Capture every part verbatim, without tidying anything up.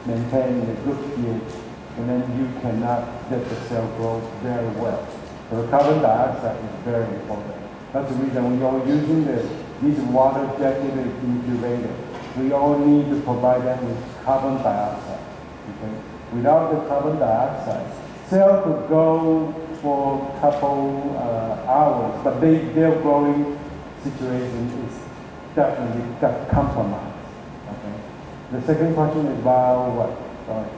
maintain a good pH, and then you cannot let the cell grow very well. So the carbon dioxide is very important. That's the reason we are using the, these water-jacketed incubators. We all need to provide them with carbon dioxide. Okay? Without the carbon dioxide, cells could go for a couple uh, hours, but they, their growing situation is definitely got compromised. Okay? The second question is about what? Sorry.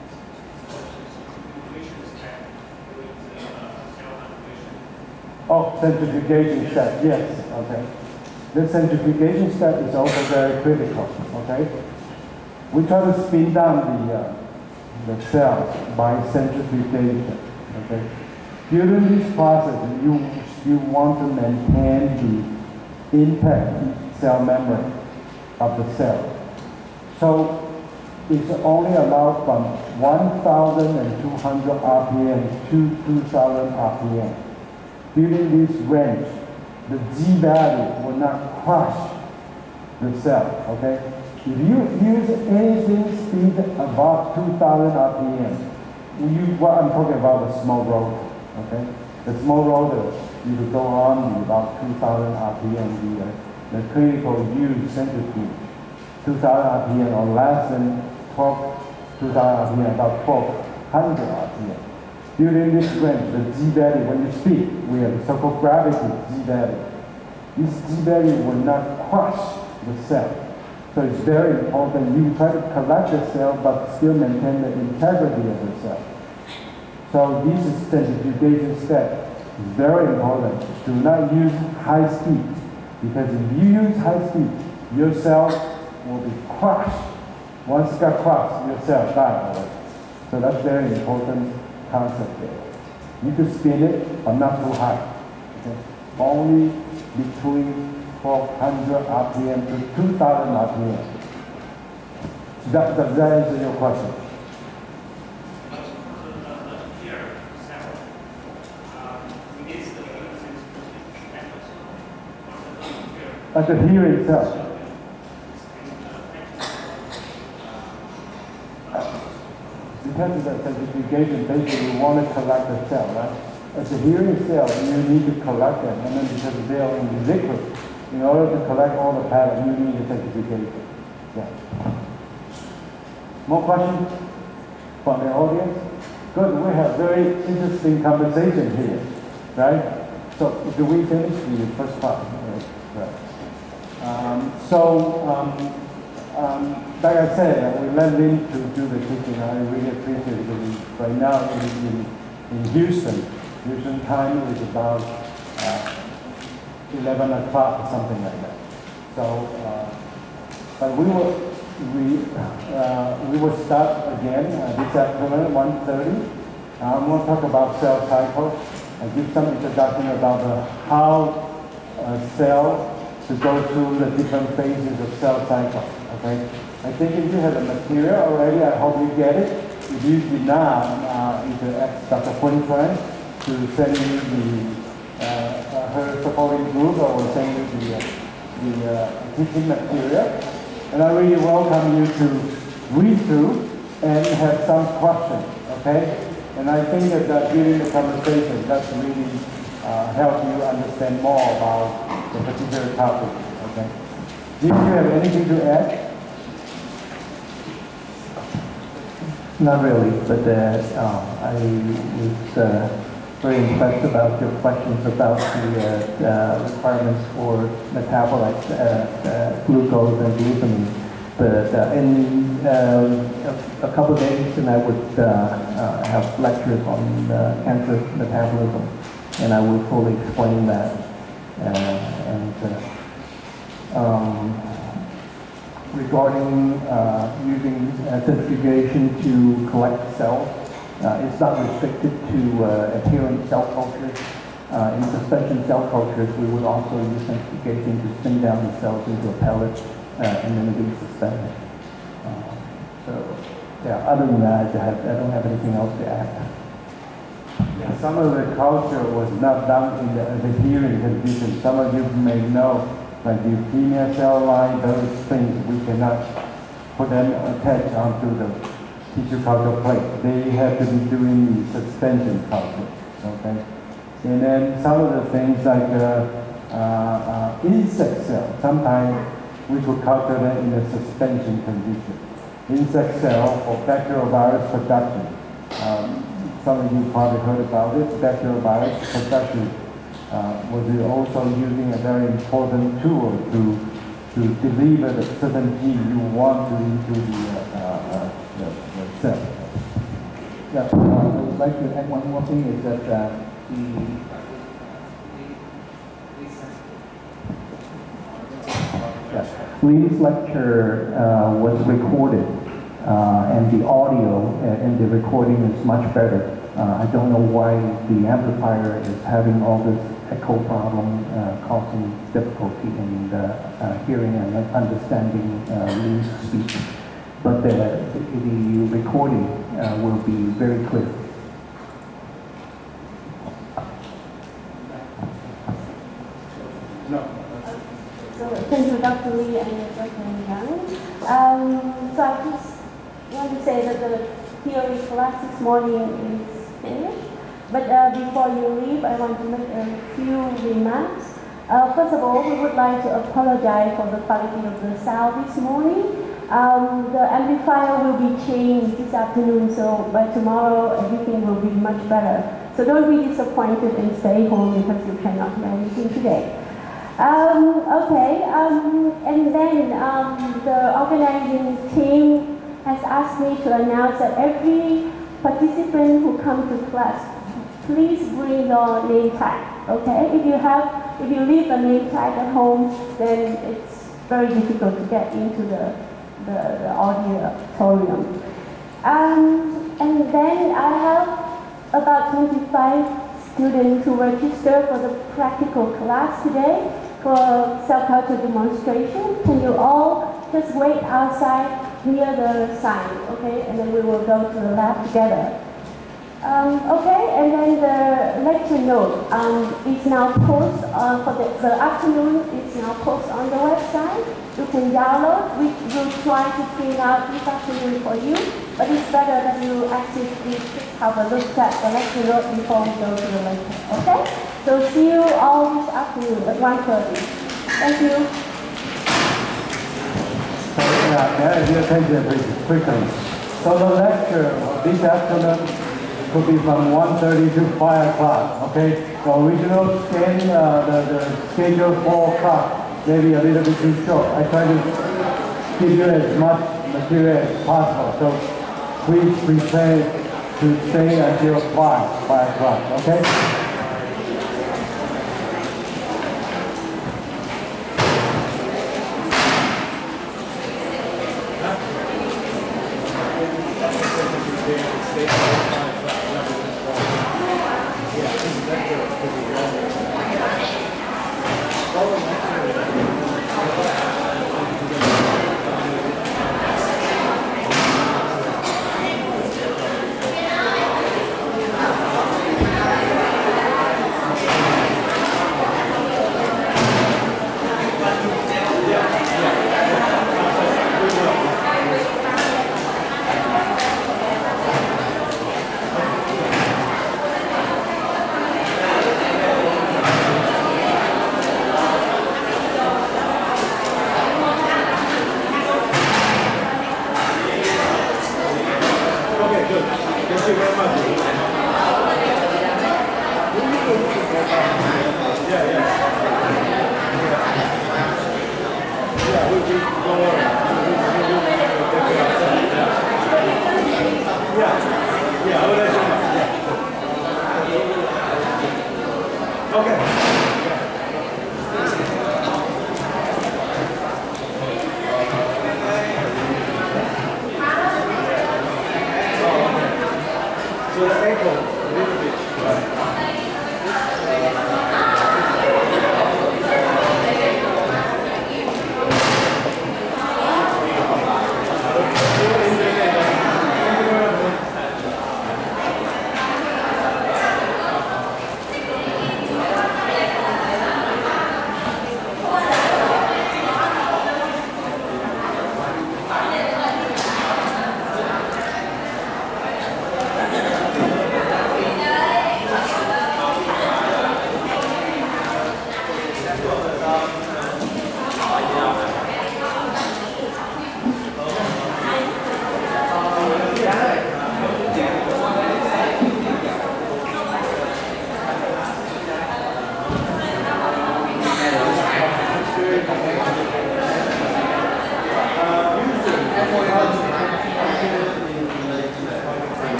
Oh, centrifugation step, yes, okay. The centrifugation step is also very critical, okay? We try to spin down the, uh, the cells by centrifugation, okay? During this process, you, you want to maintain the intact cell membrane of the cell. So it's only allowed from one thousand two hundred R P M to two thousand R P M. During this range, the G value will not crush the cell, okay? If you use anything speed above two thousand R P M, you, what I'm talking about the small rotor, okay? The small rotor, you will go on about two thousand R P M, the, uh, the critical use centrifuge, two thousand R P M or less than twelve, two thousand R P M, about twelve hundred R P M. During this range, the G value, when you speak, we have the so-called gravity G value. This G value will not crush the cell. So it's very important. You try to collect the cell, but still maintain the integrity of the cell. So this is centrifugation step. It's very important. Do not use high speed, because if you use high speed, your cell will be crushed. Once it got crushed, your cell died already. So that's very important concept there. You could spin it, but not too high. Okay? Only between twelve hundred R P M to two thousand R P M. That, does that answer your question? At the here itself. Because of the centrifugation, basically we want to collect the cell, right? As a hearing cell, you need to collect them, and then because they are in liquid, in order to collect all the pattern, you need the centrifugation. Yeah. More questions from the audience? Good, we have very interesting conversation here, right? So, do we finish the first part? Right. Um, so, um, um, like I said, we let Lynn to do the teaching. I really appreciate it because right now in, in, in Houston, Houston time is about uh, eleven o'clock or something like that. So, uh, but we will we uh, we will start again uh, this afternoon at one thirty. Uh, I'm going to talk about cell cycle. I give some introduction about the, how uh, cell to go through the different phases of cell cycle. Okay. I think if you have the material already, I hope you get it. If you did not, uh, you can ask Doctor Hun Tran to send you the, uh, uh, her supporting group, or will send you the, uh, the uh, teaching material. And I really welcome you to read through and have some questions, okay? And I think that, that during the conversation, that's really uh, help you understand more about the particular topic, okay? Do you have anything to add? Not really, but uh, uh, I was uh, very impressed about your questions about the uh, uh, requirements for metabolites, uh, uh, glucose and glutamine. But uh, in uh, a, a couple of days, and I would uh, uh, have lectures on uh, cancer metabolism, and I will fully explain that. Uh, and uh, um, regarding uh, using uh, centrifugation to collect cells, uh, it's not restricted to uh, adherent cell cultures. Uh, in suspension cell cultures, we would also use centrifugation to spin down the cells into a pellet uh, and then be suspended. Uh, so, yeah, other than that, I, have, I don't have anything else to add. Yeah, some of the culture was not done in the adherent condition. Some of you may know, like the leukemia cell line, those things, we cannot put them attached onto the tissue culture plate. They have to be doing the suspension culture, okay? And then some of the things like uh, uh, uh, insect cells, sometimes we could culture them in a suspension condition. Insect cell for bacterial virus production. Um, some of you probably heard about it. Bacterial virus production uh, was also using a very important tool to to deliver the certain gene you want to into the, uh, uh, the, the cell. Yeah, uh, I would like to add one more thing is that uh, the Lee's lecture uh, was recorded, uh, and the audio in the recording is much better. Uh, I don't know why the amplifier is having all this echo problem, uh, causing difficulty in uh, uh, hearing and understanding uh, Lee's speech. But the, the, the recording uh, will be very clear. No. So thank you, Doctor Lee and Doctor Yang. Um, so I just want to say that the theory class this morning is finished. But uh, before you leave, I want to make a few remarks. Uh, first of all, we would like to apologize for the quality of the sound this morning. Um, the amplifier will be changed this afternoon, so by tomorrow everything will be much better. So don't be disappointed and stay home because you cannot hear anything today. Um, okay, um, and then um, the organizing team has asked me to announce that every participant who comes to class, please bring your name tag, okay? If you have, if you leave a name tag at home, then it's very difficult to get into the, the, the auditorium. Um, and then I have about twenty-five students who registered for the practical class today for cell-culture demonstration. Can you all just wait outside near the sign, okay? And then we will go to the lab together. Um, okay, and then the lecture note um, is now posted uh, for the, the afternoon. It's now posted on the website. You can download. We will try to print out this afternoon for you, but it's better that you actually just have a look at the lecture note before we go to the lecture. Okay? So see you all this afternoon at one thirty. Thank you. So, yeah, may I have your attention please, quickly. So the lecture of this afternoon could be from one thirty to five o'clock, okay? The original scan, uh, the, the schedule four o'clock, maybe a little bit too short. I try to give you as much material as possible, so please prepare to stay until five, five o'clock, okay?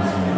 Thank you.